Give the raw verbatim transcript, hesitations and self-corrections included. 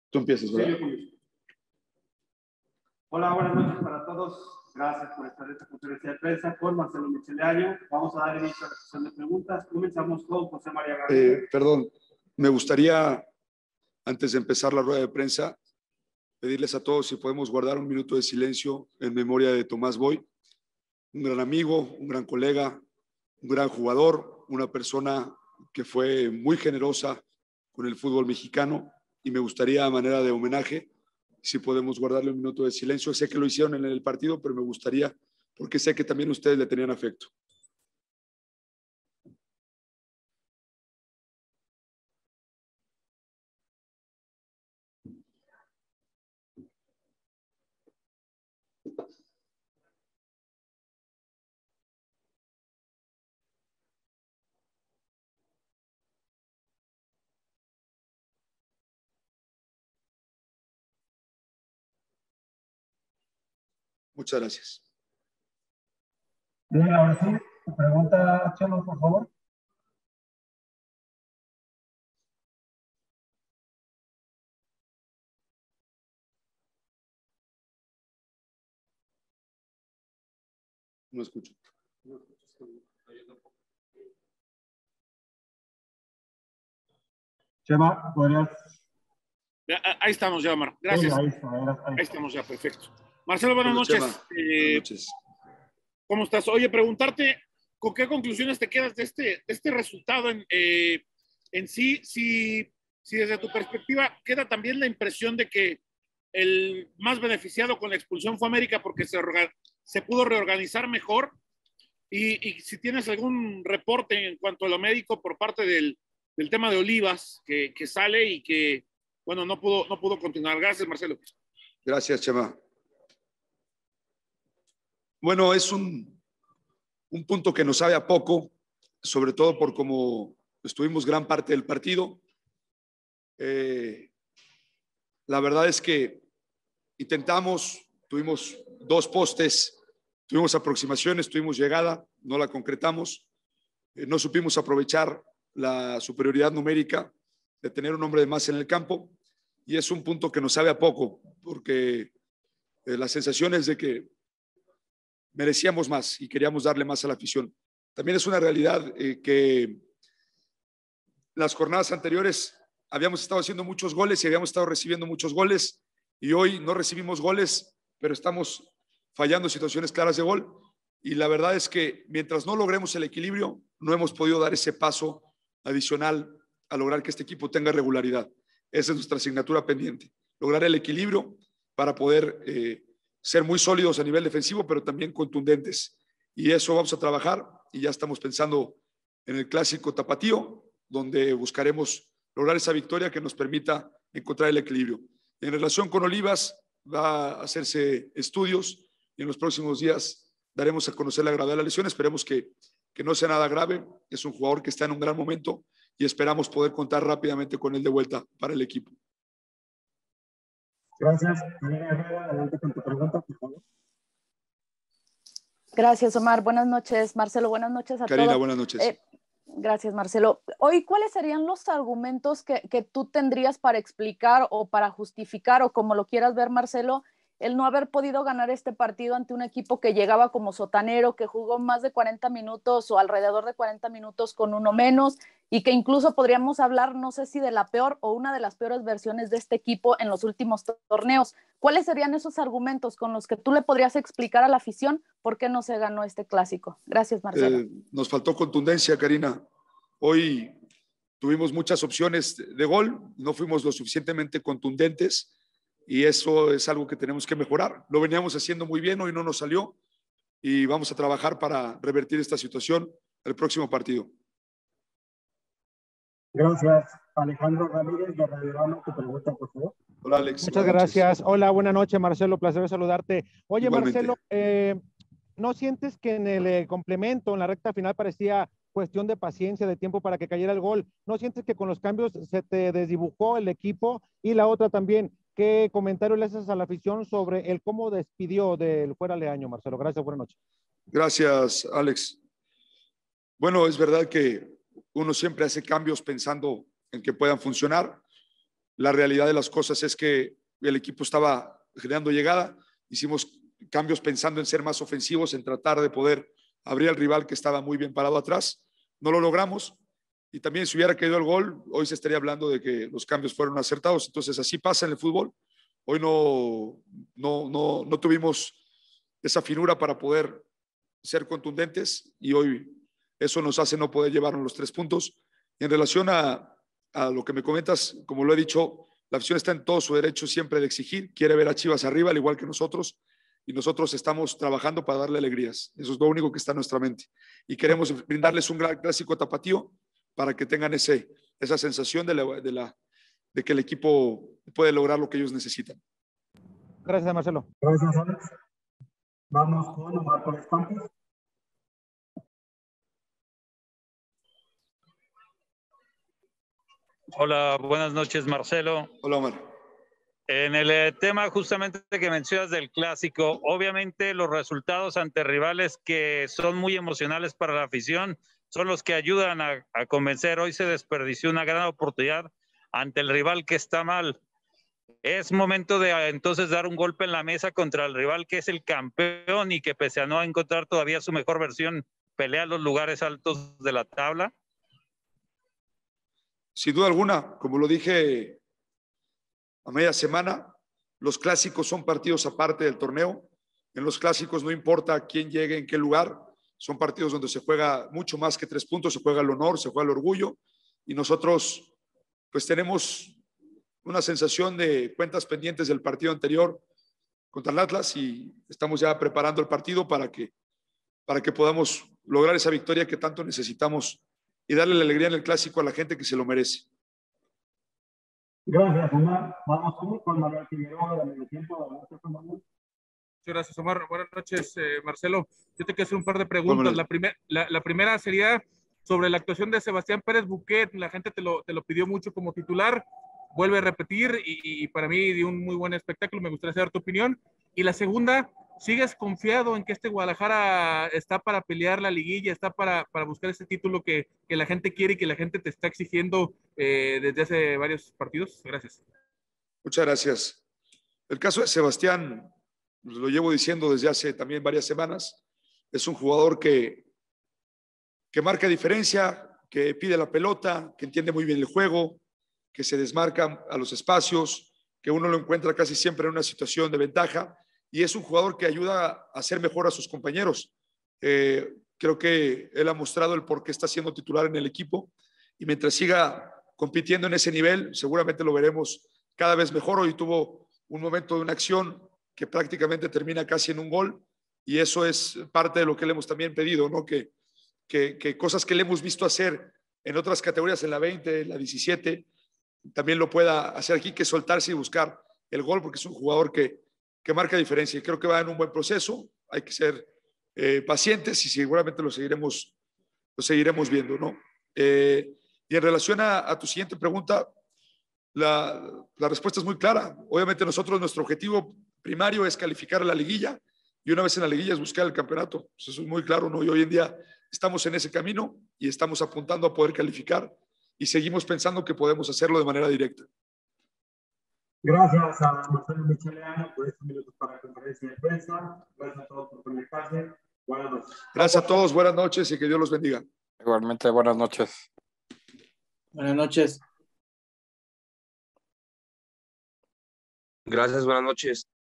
Tú empiezas, ¿verdad? Sí, hola, buenas noches para todos. Gracias por estar en esta conferencia de prensa con Marcelo Michele Año. Vamos a dar inicio a la sesión de preguntas. Comenzamos con José María García. Eh, perdón, me gustaría, antes de empezar la rueda de prensa, pedirles a todos si podemos guardar un minuto de silencio en memoria de Tomás Boy, un gran amigo, un gran colega, un gran jugador, una persona que fue muy generosa con el fútbol mexicano, y me gustaría, a manera de homenaje, si podemos guardarle un minuto de silencio. Sé que lo hicieron en el partido, pero me gustaría, porque sé que también ustedes le tenían afecto. Muchas gracias. Bien, ahora sí, pregunta, Chelo, por favor. No escucho. Chema, ¿podrías? Ahí estamos ya, Omar. Gracias. Sí, ahí, está, ahí, está. Ahí estamos ya, perfecto. Marcelo, buenas Hola, noches. Chema. Eh, Buenas noches. ¿Cómo estás? Oye, preguntarte, ¿con qué conclusiones te quedas de este, de este resultado en, eh, en sí? Si, si desde tu perspectiva queda también la impresión de que el más beneficiado con la expulsión fue América porque se, se pudo reorganizar mejor, y, y si tienes algún reporte en cuanto a lo médico por parte del, del tema de Olivas, que, que sale y que, bueno, no pudo, no pudo continuar. Gracias, Marcelo. Gracias, Chema. Bueno, es un, un punto que nos sabe a poco, sobre todo por cómo estuvimos gran parte del partido. Eh, la verdad es que intentamos, tuvimos dos postes, tuvimos aproximaciones, tuvimos llegada, no la concretamos. Eh, no supimos aprovechar la superioridad numérica de tener un hombre de más en el campo, y es un punto que nos sabe a poco, porque eh, la sensación es de que merecíamos más y queríamos darle más a la afición. También es una realidad eh, que las jornadas anteriores habíamos estado haciendo muchos goles y habíamos estado recibiendo muchos goles, y hoy no recibimos goles, pero estamos fallando situaciones claras de gol, y la verdad es que mientras no logremos el equilibrio, no hemos podido dar ese paso adicional a lograr que este equipo tenga regularidad. Esa es nuestra asignatura pendiente, lograr el equilibrio para poder eh, ser muy sólidos a nivel defensivo, pero también contundentes. Y eso vamos a trabajar, y ya estamos pensando en el clásico tapatío, donde buscaremos lograr esa victoria que nos permita encontrar el equilibrio. En relación con Olivas, va a hacerse estudios y en los próximos días daremos a conocer la gravedad de la lesión. Esperemos que, que no sea nada grave. Es un jugador que está en un gran momento y esperamos poder contar rápidamente con él de vuelta para el equipo. Gracias. Adelante con tu pregunta, por favor. Gracias, Omar. Buenas noches, Marcelo. Buenas noches a Karina, todos. buenas noches. Eh, gracias, Marcelo. Hoy, ¿cuáles serían los argumentos que, que tú tendrías para explicar o para justificar, o como lo quieras ver, Marcelo, el no haber podido ganar este partido ante un equipo que llegaba como sotanero, que jugó más de cuarenta minutos o alrededor de cuarenta minutos con uno menos, y que incluso podríamos hablar, no sé si de la peor o una de las peores versiones de este equipo en los últimos torneos? ¿Cuáles serían esos argumentos con los que tú le podrías explicar a la afición por qué no se ganó este clásico? Gracias, Marcelo. Eh, nos faltó contundencia, Karina. Hoy tuvimos muchas opciones de gol, no fuimos lo suficientemente contundentes, y eso es algo que tenemos que mejorar. Lo veníamos haciendo muy bien, hoy no nos salió, y vamos a trabajar para revertir esta situación el próximo partido. Gracias. Alejandro Ramírez de Radio Rama, tu pregunta, por favor. Hola, Alex. Muchas gracias. Hola, buenas noches, Marcelo. Placer saludarte. Oye, Igualmente. Marcelo, eh, ¿no sientes que en el eh, complemento, en la recta final, parecía cuestión de paciencia, de tiempo para que cayera el gol? ¿No sientes que con los cambios se te desdibujó el equipo? Y la otra también, ¿qué comentario le haces a la afición sobre el cómo despidió del fuera Leaño, Marcelo? Gracias, buenas noches. Gracias, Alex. Bueno, es verdad que uno siempre hace cambios pensando en que puedan funcionar. la realidad de las cosas es que el equipo estaba generando llegada, hicimos cambios pensando en ser más ofensivos, en tratar de poder abrir al rival que estaba muy bien parado atrás. No lo logramos y también si hubiera caído el gol, hoy se estaría hablando de que los cambios fueron acertados. Entonces así pasa en el fútbol. Hoy no, no, no, no tuvimos esa finura para poder ser contundentes y hoy eso nos hace no poder llevarnos los tres puntos. Y en relación a, a lo que me comentas, como lo he dicho, la afición está en todo su derecho siempre de exigir, quiere ver a Chivas arriba, al igual que nosotros, y nosotros estamos trabajando para darle alegrías. Eso es lo único que está en nuestra mente. Y queremos brindarles un gran clásico tapatío para que tengan ese, esa sensación de, la, de, la, de que el equipo puede lograr lo que ellos necesitan. Gracias, Marcelo. Gracias, Alex. Vamos con Omar Torres Campos. Hola, buenas noches, Marcelo. Hola, Omar. En el eh, tema justamente que mencionas del clásico, obviamente los resultados ante rivales que son muy emocionales para la afición son los que ayudan a, a convencer. Hoy se desperdició una gran oportunidad ante el rival que está mal. Es momento de entonces dar un golpe en la mesa contra el rival que es el campeón y que pese a no encontrar todavía su mejor versión, pelea los lugares altos de la tabla. Sin duda alguna, como lo dije a media semana, los clásicos son partidos aparte del torneo. En los clásicos no importa quién llegue en qué lugar, son partidos donde se juega mucho más que tres puntos, se juega el honor, se juega el orgullo y nosotros pues tenemos una sensación de cuentas pendientes del partido anterior contra el Atlas y estamos ya preparando el partido para que, para que podamos lograr esa victoria que tanto necesitamos y darle la alegría en el clásico a la gente que se lo merece. Gracias, Omar. Vamos con Manuel Figueroa de Medio Tiempo. Muchas gracias, Omar. Buenas noches, eh, Marcelo. Yo te quiero hacer un par de preguntas. Bueno, la, primer, la, la primera sería sobre la actuación de Sebastián Pérez Buquet. La gente te lo, te lo pidió mucho como titular. Vuelve a repetir y, y para mí dio un muy buen espectáculo. Me gustaría saber tu opinión. Y la segunda, ¿sigues confiado en que este Guadalajara está para pelear la liguilla, está para, para buscar ese título que, que la gente quiere y que la gente te está exigiendo eh, desde hace varios partidos? Gracias. Muchas gracias. El caso de Sebastián, lo llevo diciendo desde hace también varias semanas, es un jugador que, que marca diferencia, que pide la pelota, que entiende muy bien el juego, que se desmarca a los espacios, que uno lo encuentra casi siempre en una situación de ventaja y es un jugador que ayuda a hacer mejor a sus compañeros. Eh, creo que él ha mostrado el por qué está siendo titular en el equipo y mientras siga compitiendo en ese nivel, seguramente lo veremos cada vez mejor. Hoy tuvo un momento de una acción que prácticamente termina casi en un gol y eso es parte de lo que le hemos también pedido, ¿no? Que, que, que cosas que le hemos visto hacer en otras categorías, en la veinte, en la diecisiete, también lo pueda hacer aquí, que soltarse y buscar el gol, porque es un jugador que, que marca diferencia y creo que va en un buen proceso. Hay que ser eh, pacientes y seguramente lo seguiremos, lo seguiremos viendo, ¿no? Eh, y en relación a, a tu siguiente pregunta, la, la respuesta es muy clara. Obviamente nosotros, nuestro objetivo primario es calificar a la liguilla y una vez en la liguilla es buscar el campeonato. Eso es muy claro, ¿no? Y hoy en día estamos en ese camino y estamos apuntando a poder calificar y seguimos pensando que podemos hacerlo de manera directa. Gracias a Marcelo Micheleano por estos minutos para la conferencia de prensa. Gracias a todos por conectarse. Buenas noches. Gracias a todos, buenas noches y que Dios los bendiga. Igualmente, buenas noches. Buenas noches. Gracias, buenas noches.